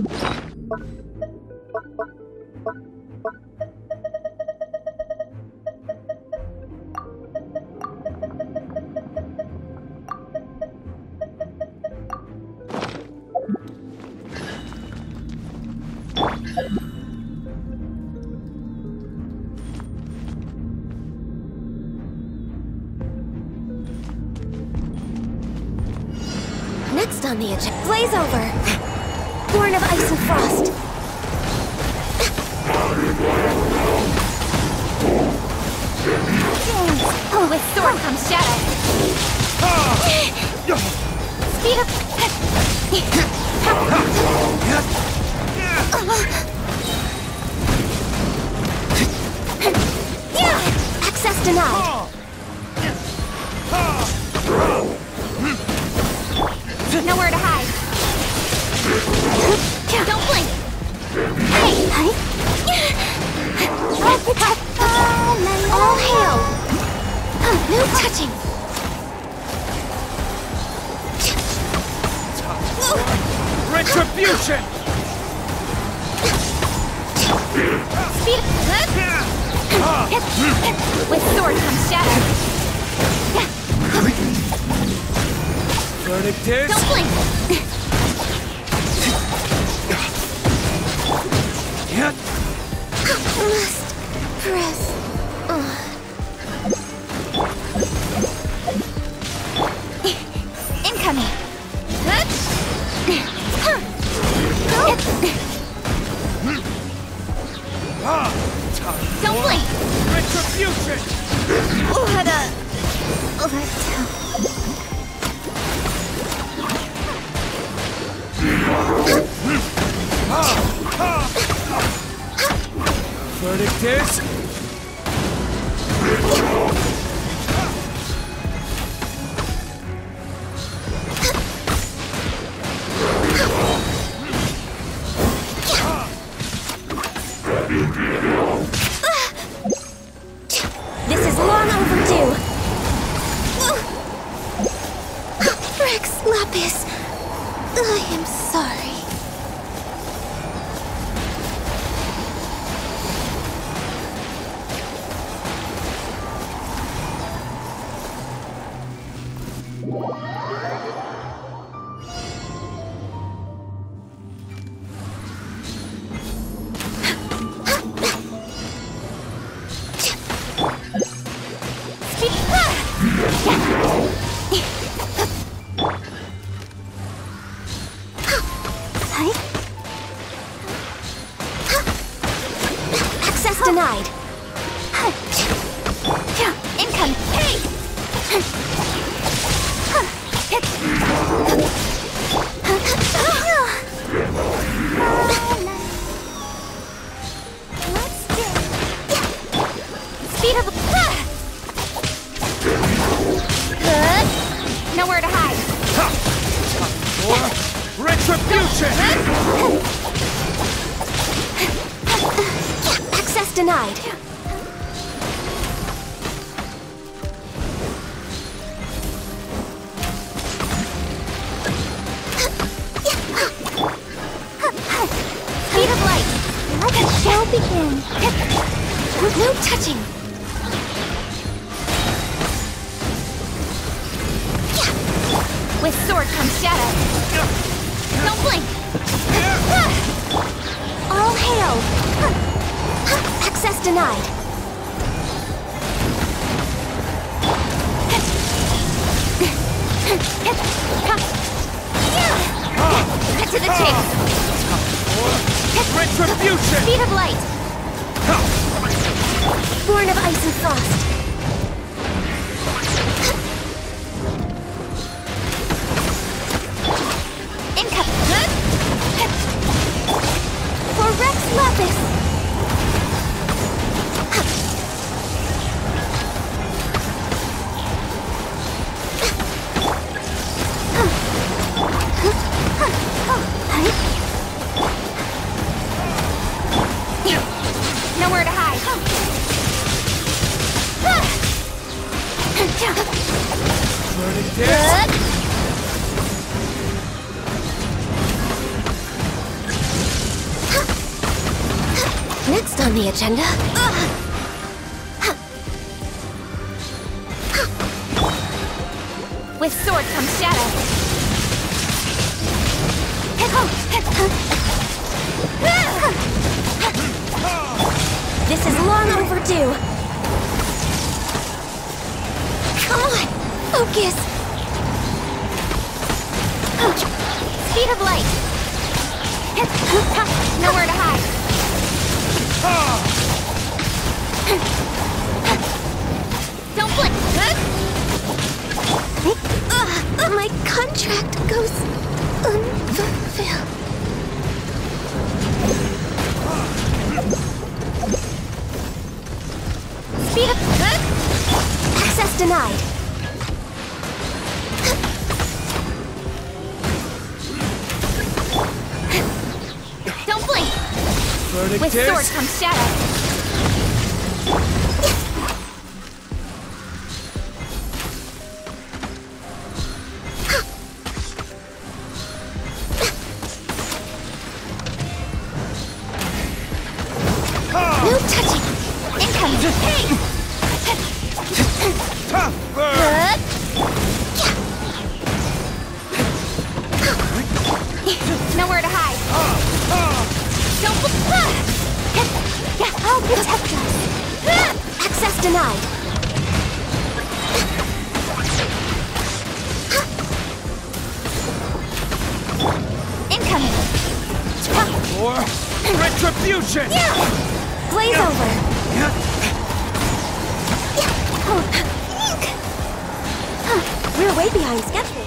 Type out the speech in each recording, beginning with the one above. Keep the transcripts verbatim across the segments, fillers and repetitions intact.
Next on the agenda, Blaze over! Born of ice and frost! Oh, with sword comes shadow! Speed up! Access denied! Nowhere to hide. Don't blink. Hey, hey. All hail. No touching. Retribution. Speed. With sword comes shadow. Verdict is... Don't blink! Must press on. Incoming! Don't blink! Retribution! What a... letdown. Verdict is... This is long overdue. Rex Lapis, I am sorry. Access denied. Income. Hey! Speed of... Good. Nowhere to hide. Or retribution! Access denied. Speed of light. Let the show begin. No touching. With sword comes shadow. Don't blink. All hail. Access denied. Cut to the chase. Retribution! Speed of light. Born of ice and frost. Incoming. For Rex Lapis. Nowhere to hide. Verdict is... Good. on the agenda? With sword comes shadow. This is long overdue. Come on, focus. Speed of light. Nowhere to hide. Don't blink. Uh, my contract goes unfulfilled. Speed up. Access denied. Don't blink. Verdict With is... sword comes shadow. No touching. Incoming. Hey! Good. Nowhere to hide. Don't. I'll protect us. Access denied. Incoming. For retribution! Blaze over. We're way behind schedule.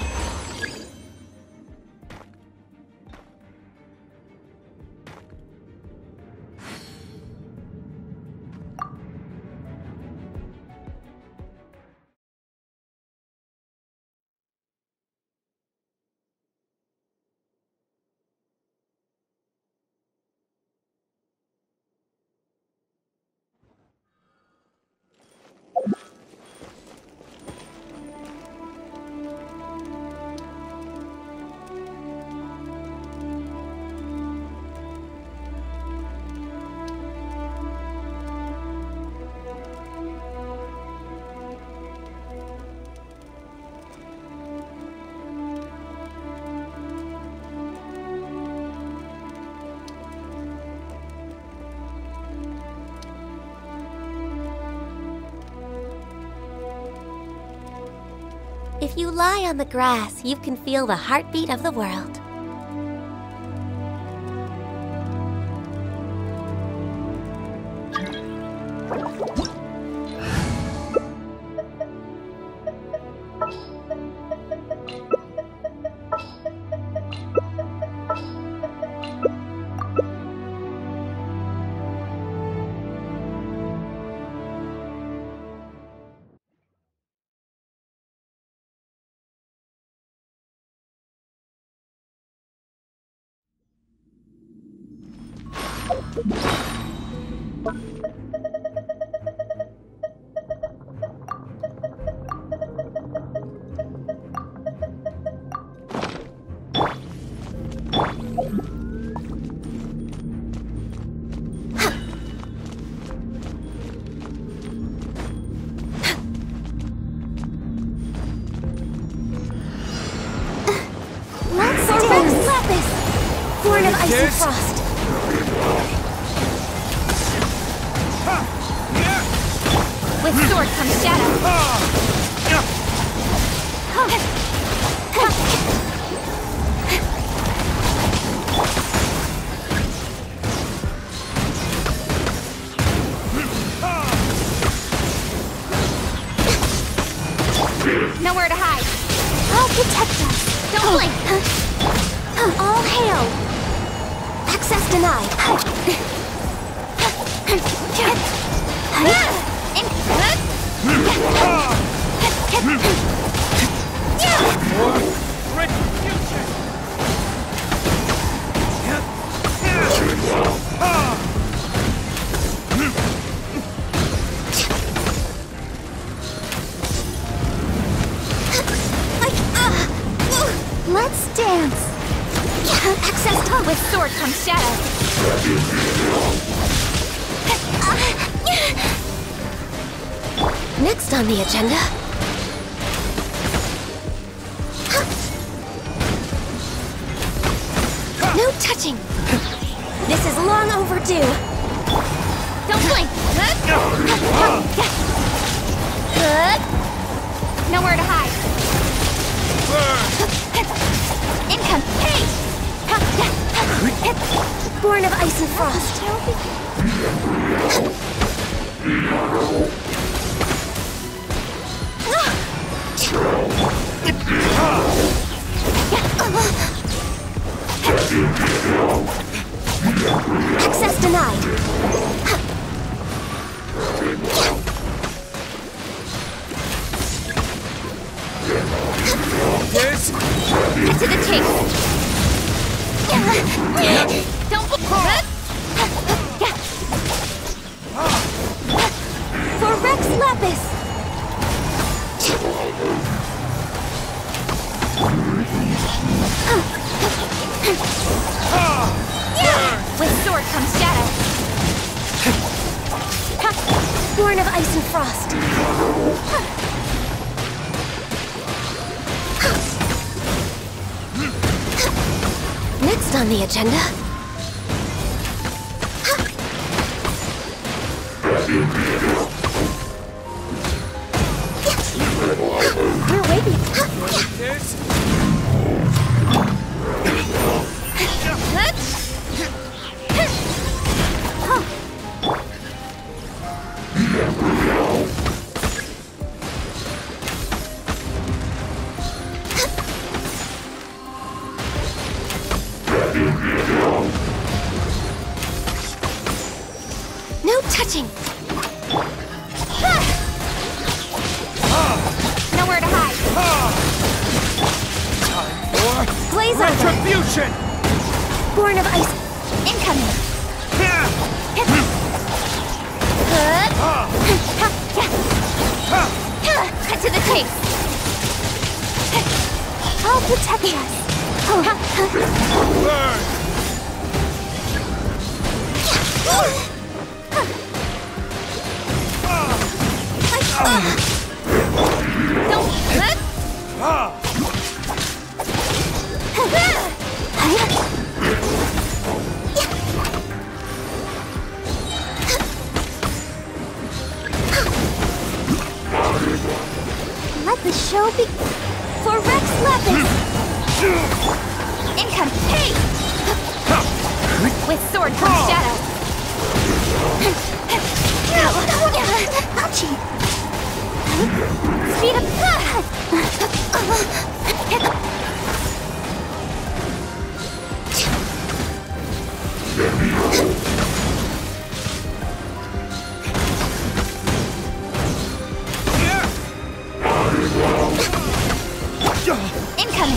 If you lie on the grass, you can feel the heartbeat of the world. Born of ice and frost. With sword comes shadow. Nowhere to hide. I'll protect us. Don't blink. All hail. Access denied. Let's dance. Access to with sword comes shadow. Next on the agenda. No touching! This is long overdue! Don't blink! Nowhere to hide! Income! Hey! Born of ice and frost! Access denied. This? Get to the chase. Don't for Rex Lapis. With sword comes shadow. Born of ice and frost. Next on the agenda. We're waiting. This? No touching. Nowhere to hide. Time for Blaze on them. retribution! Born of ice. Incoming. Cut to the chase. I'll protect us. Burn! Don't let. Let the show be for Rex Lapis. Income. Hey! With sword comes shadow. Ouchie! Speed up! Incoming!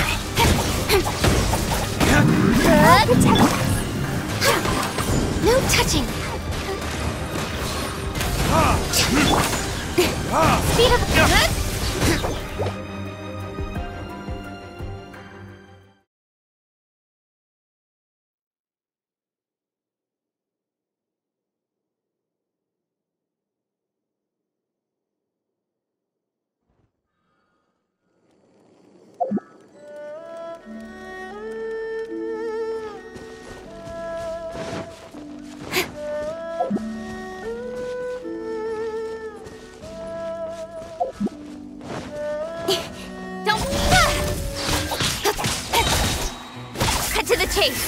No touching! Speed up! Don't cut to the chase.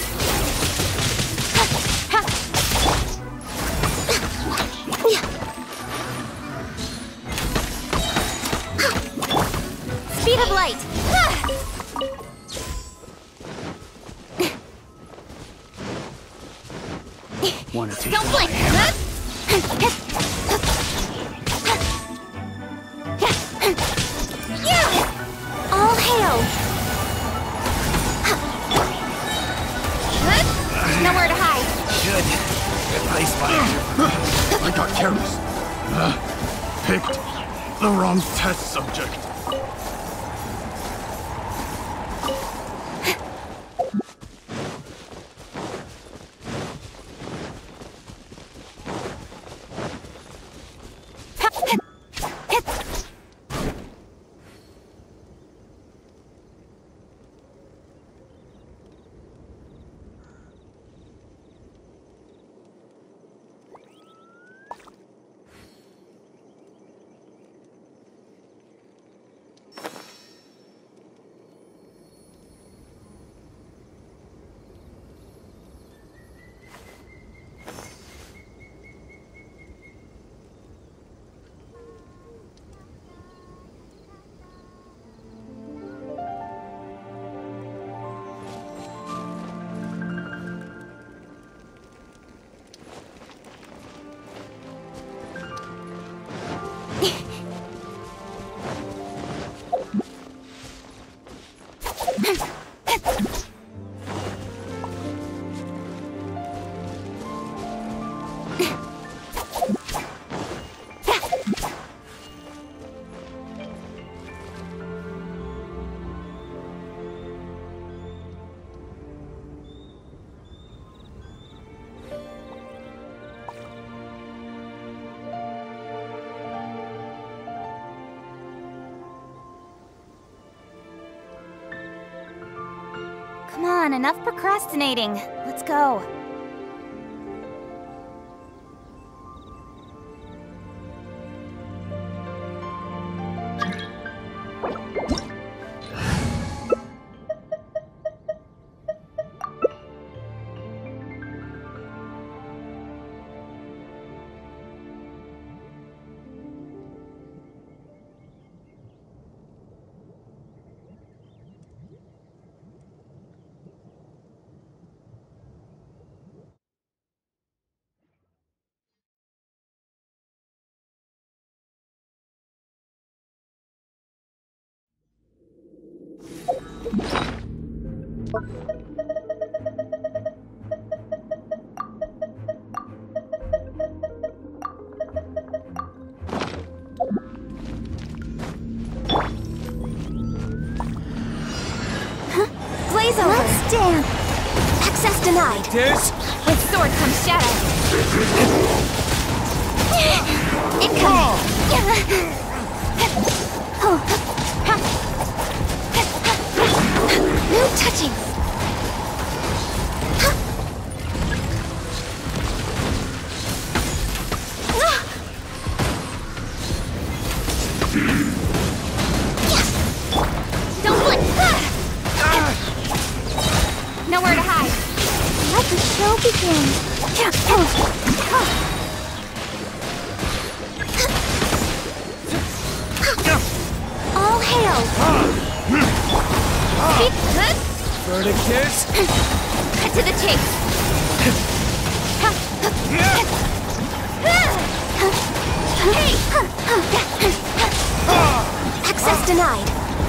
Speed of light. Wanna take Don't my blink. hammer? All hail. Nowhere to hide. Good. Ice fire. I got careless. Uh, picked the wrong test subject. on, enough procrastinating. Let's go. Blaze over. Let's dance. Access denied. There's... With sword comes shadow. Incoming. No touching. Don't blink. Nowhere to hide. Let the show begin. All hail. Speed. Verticus. Cut to the chase. Hey. Access denied.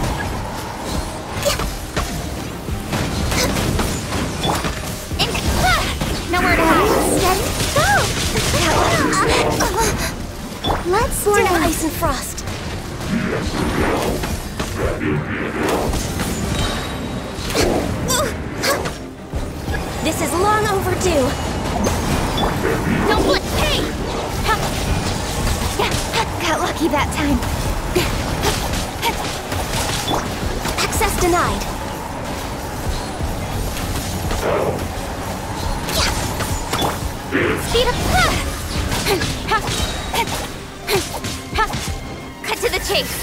Nowhere to hide. Steady. Go! Let's Born of ice and frost. This is long overdue. Don't blink. Hey! Got lucky that time. Access denied. Speed up! Cut to the chase!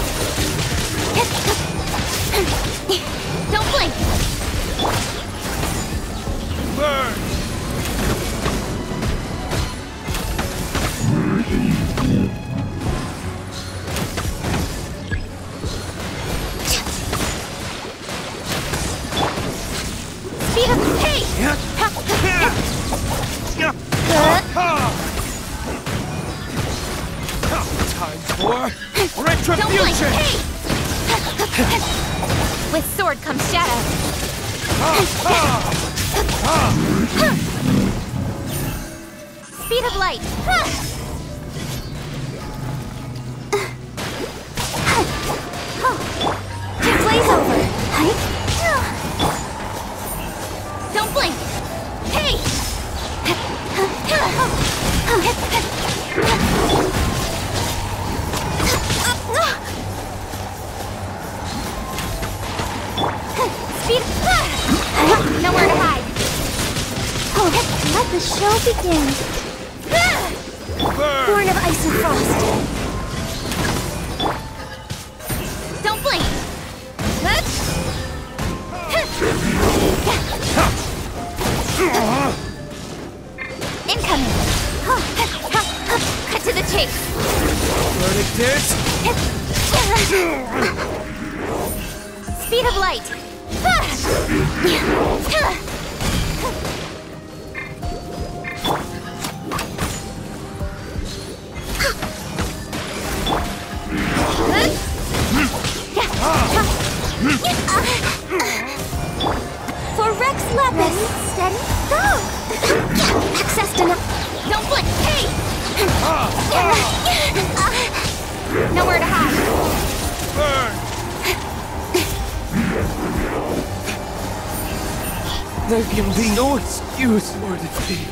Don't blink! Burn! Speed up! Hey! Time for retribution! Hey! With sword comes shadow. Speed of light. Blaze over. Don't blink. Hey! Speed. Nowhere to hide. Oh, let the show begin. Burn! Born of ice and frost. Don't blink. Incoming. Cut to the chase. Verticus. Speed of light. For Rex Lapis. Steady. Go. Access denied. Don't blink. Hey. Nowhere to hide. Burn! There can be no excuse for defeat.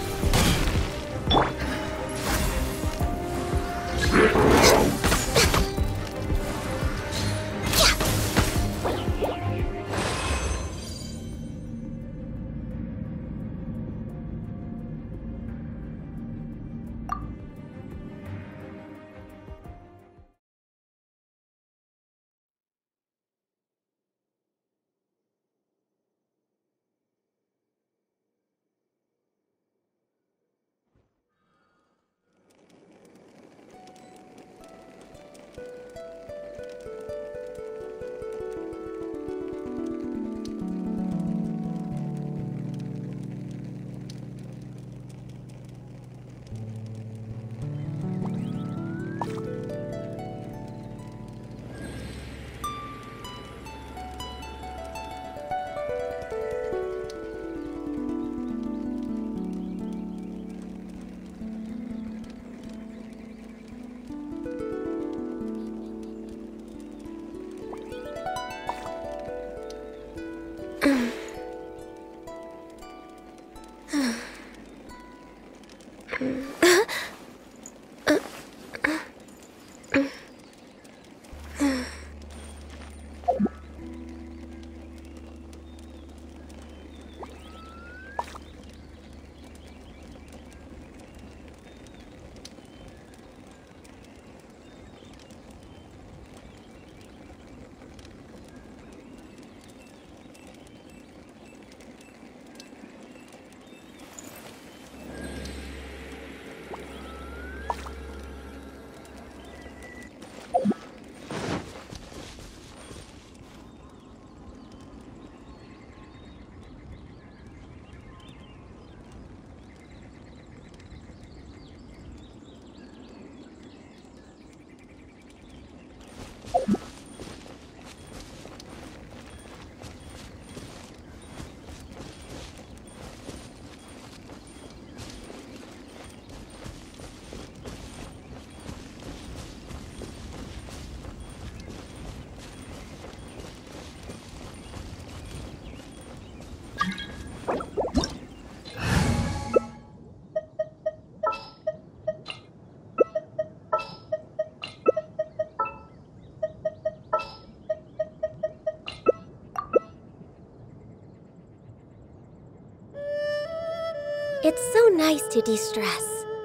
It's so nice to de-stress.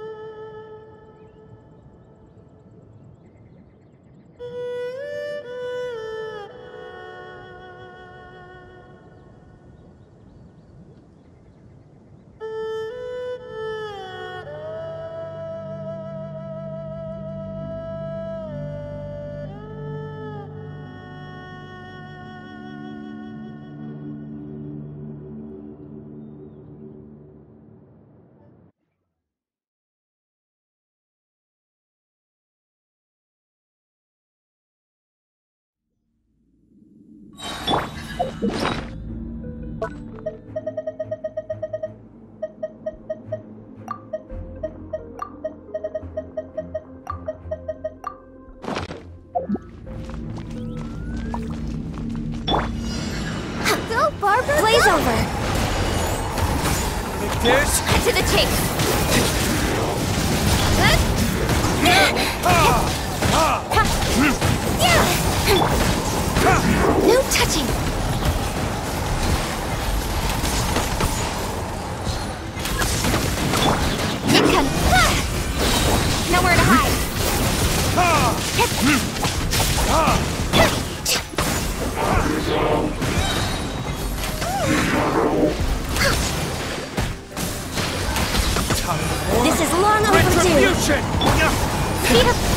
Go, Barbara! Blaze go. over! This? Cut to the chase! No touching! Income! Nowhere to hide! This is long overdue! Retribution! Speed up!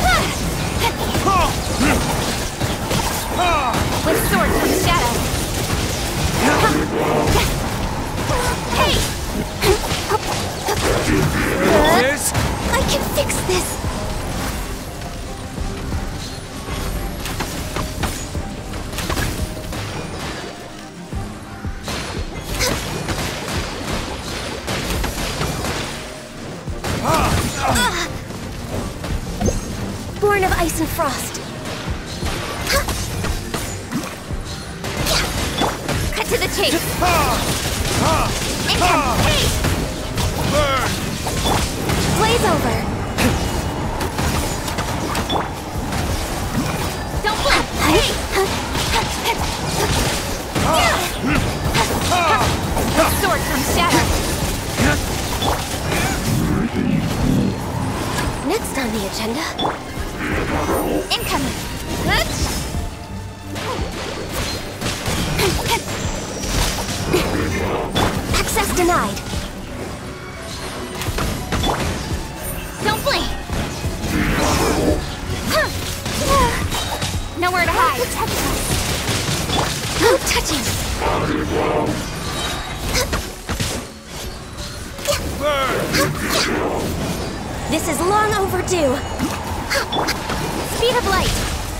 With sword from shadow! Hey! This? I can fix this! Born of ice and frost. Cut to the chase! Income! Hey! Burn! Blaze over! Don't blink! Hey! With sword from shadow! Next on the agenda. Incoming! Good! Access denied. Don't blink! Nowhere to hide! Protect us. No touching. Burn! This is long overdue. Speed of light!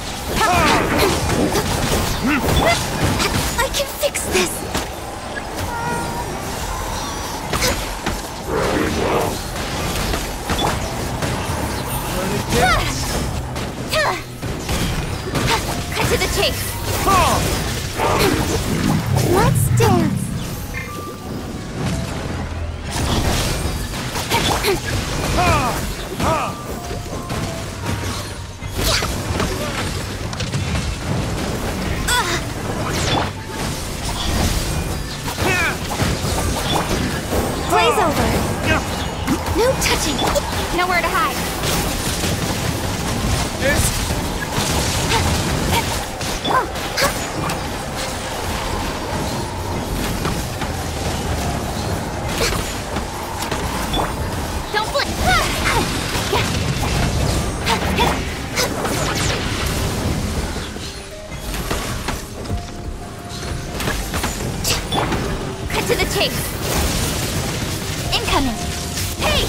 I can fix this. Cut to the chase! Let's dance. Nowhere to hide. This. Don't blink. Cut to the chase. Incoming. Hey!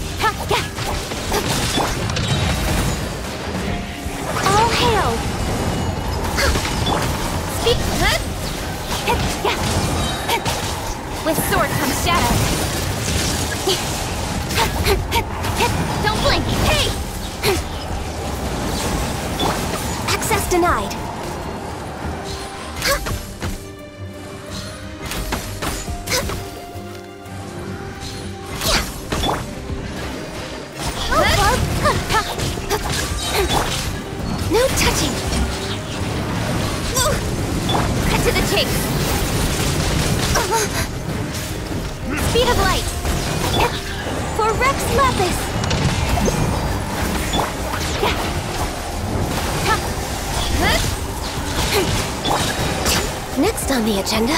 All hail! Speak. With sword comes shadow. Don't blink. Hey! Access denied. No touching. Cut to the chase. Speed of light. For Rex Lapis. Next on the agenda.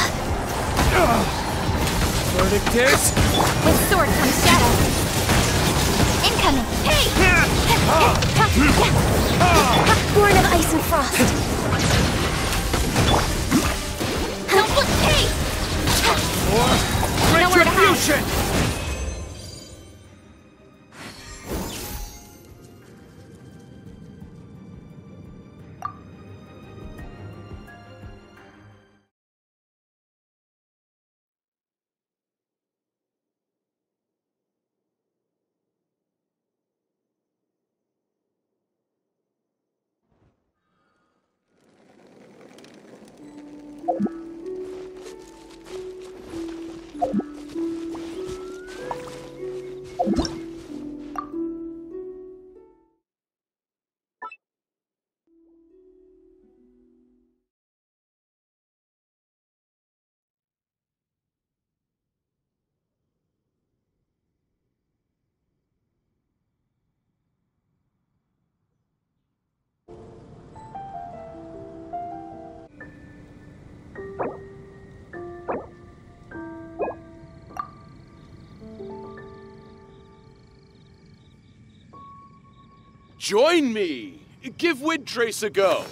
Verdict is. With sword comes shadow. Incoming. Hey! Born of ice and frost. Don't look. Hey! Or Nowhere to hide. retribution. Join me! Give Windtrace a go!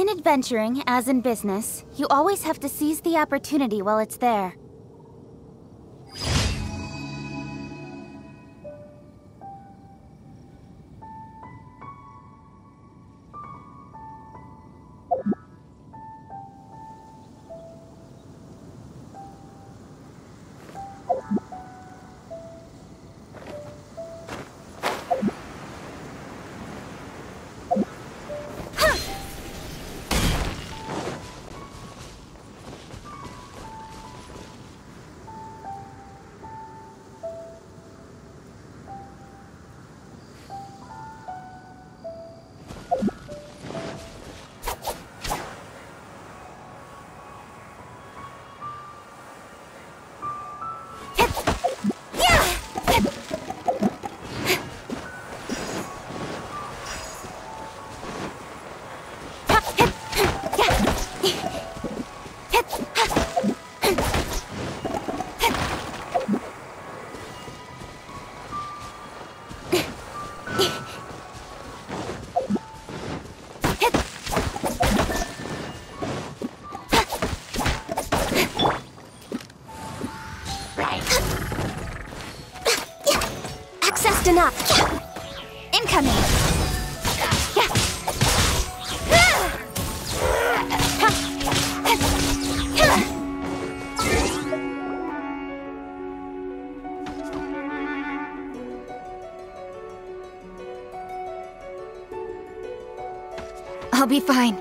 In adventuring, as in business, you always have to seize the opportunity while it's there. Access denied. Incoming! I'll be fine.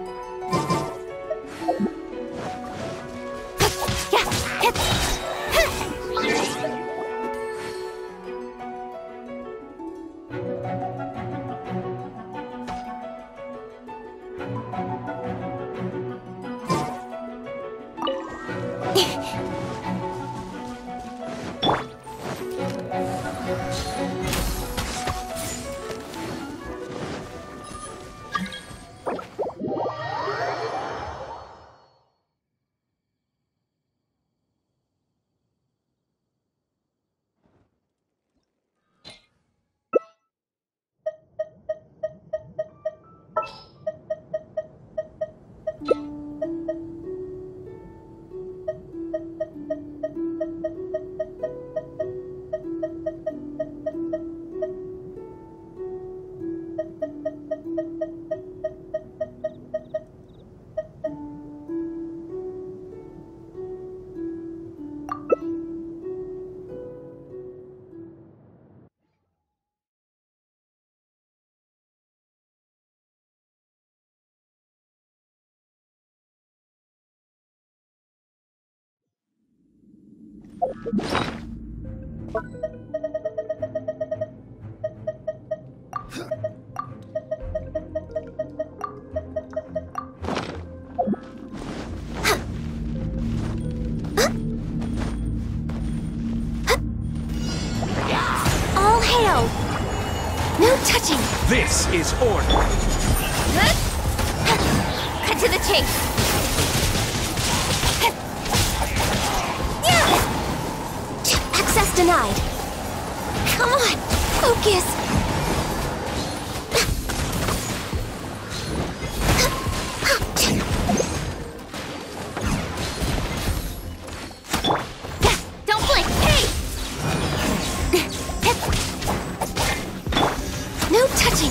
All hail! No touching! This is order! Cut to the chase! Access denied. Come on, focus. Don't blink! Hey! No touching.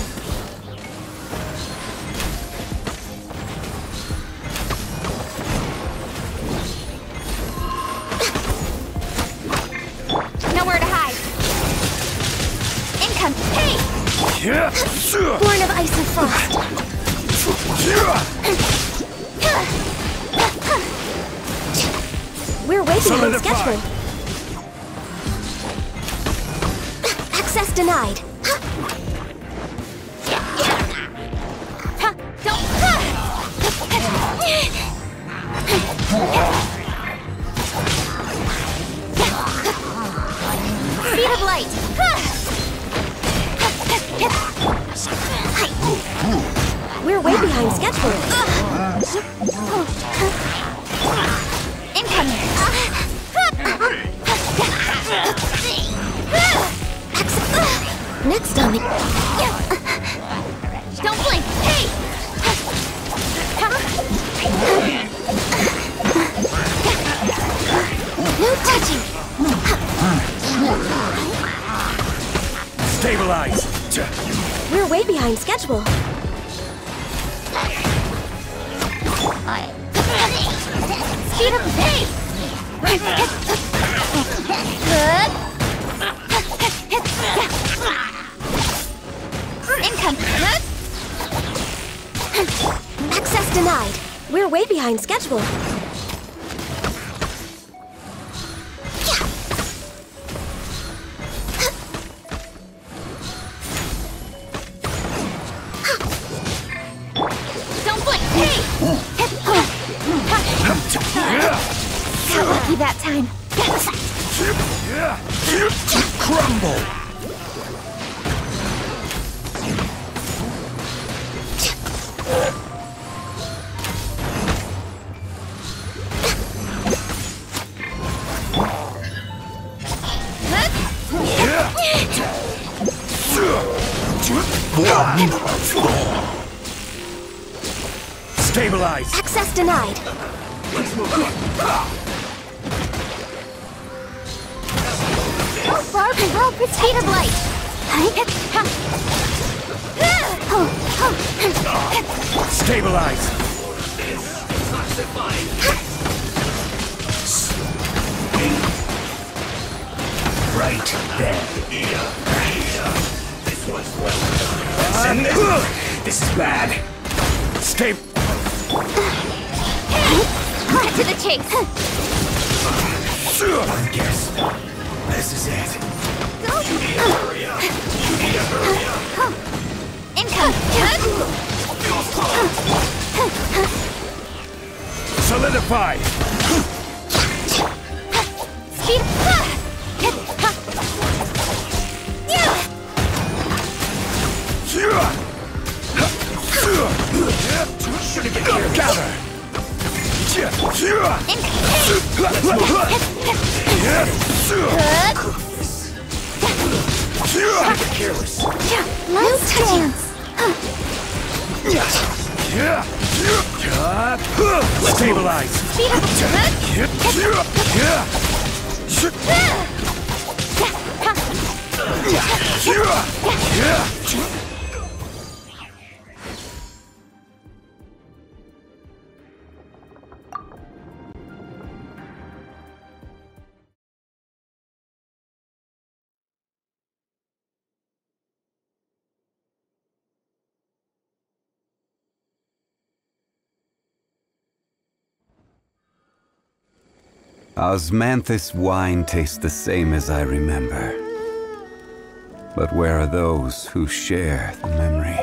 Nowhere to hide. Income. Hey! Born of ice and frost. We're way behind schedule. Access denied. Huh, don't. Speed of light. We're way behind schedule. Incoming. Next on the... Don't blink. Hey! Stabilize! We're way behind schedule. Speed up the pace! Good. Income. Access denied. We're way behind schedule. Don't blink! Hey! Got lucky that time. Crumble! Stabilize! Access denied. Far below speed of light. Stabilize! Right there. This was well done. This is bad. Stay. Cut to the chase. I guess this is it. Go. You need to hurry up. You need to hurry up. Income. Solidify. Speed. Should get here. Gather. Careless. Last chance. Stabilize. Speed up. Osmanthus wine tastes the same as I remember. But where are those who share the memory?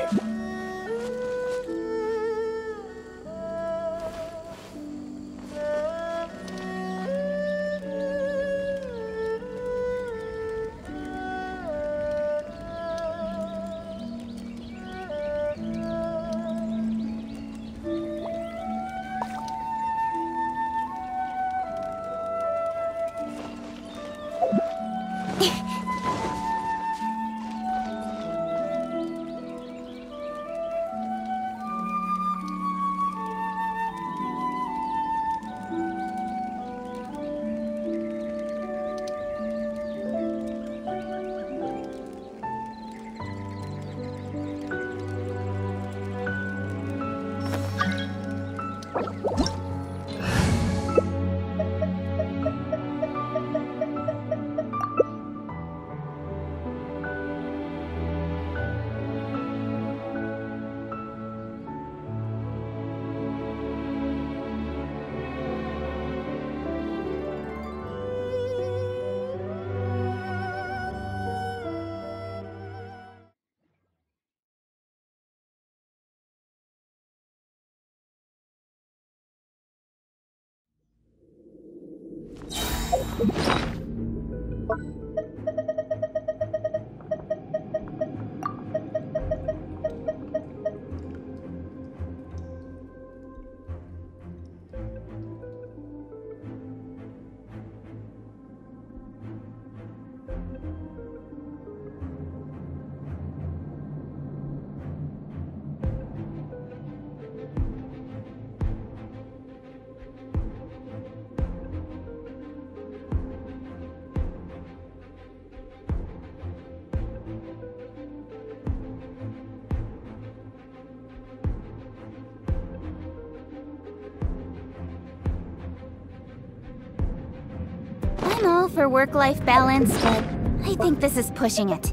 for work-life balance, but I think this is pushing it.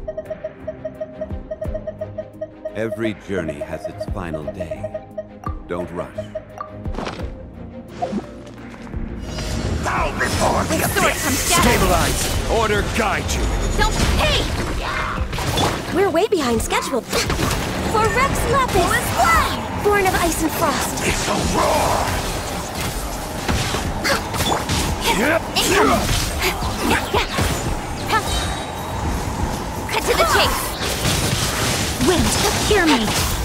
Every journey has its final day. Don't rush. Bow before the With sword comes shadow. Stabilize! Order guide you! Don't hey! We're way behind schedule. For Rex Lapis! Born of ice and frost. It's a roar! Incoming! Cut to the chase! Wind, hear me!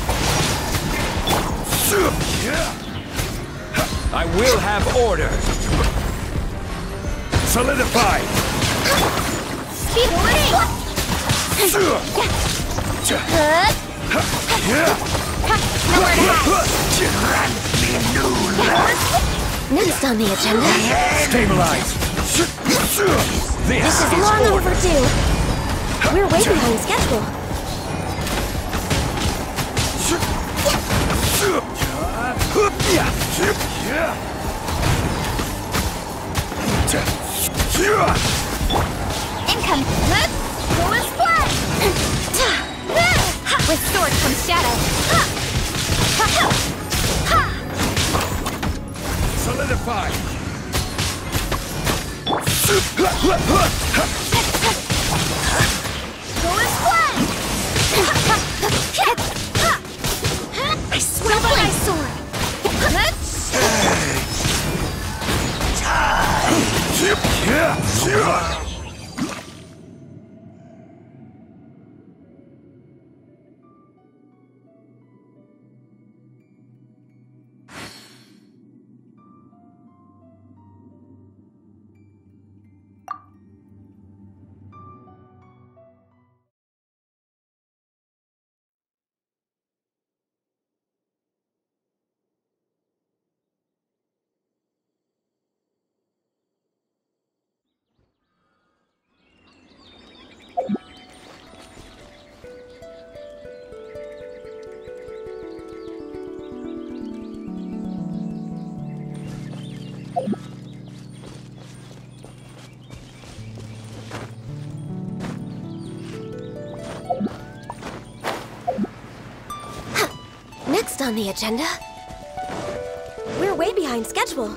I will have order! Solidify! Speed warning! Nowhere to hide! Next on the agenda. Stabilize! This, This is long overdue. We're way behind schedule. Income. Go and splat! With sword comes shadow. Solidify! Go and splat! I swear by my sword. Next on the agenda. We're way behind schedule.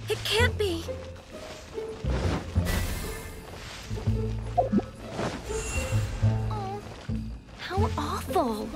It can't be. Oh, how awful.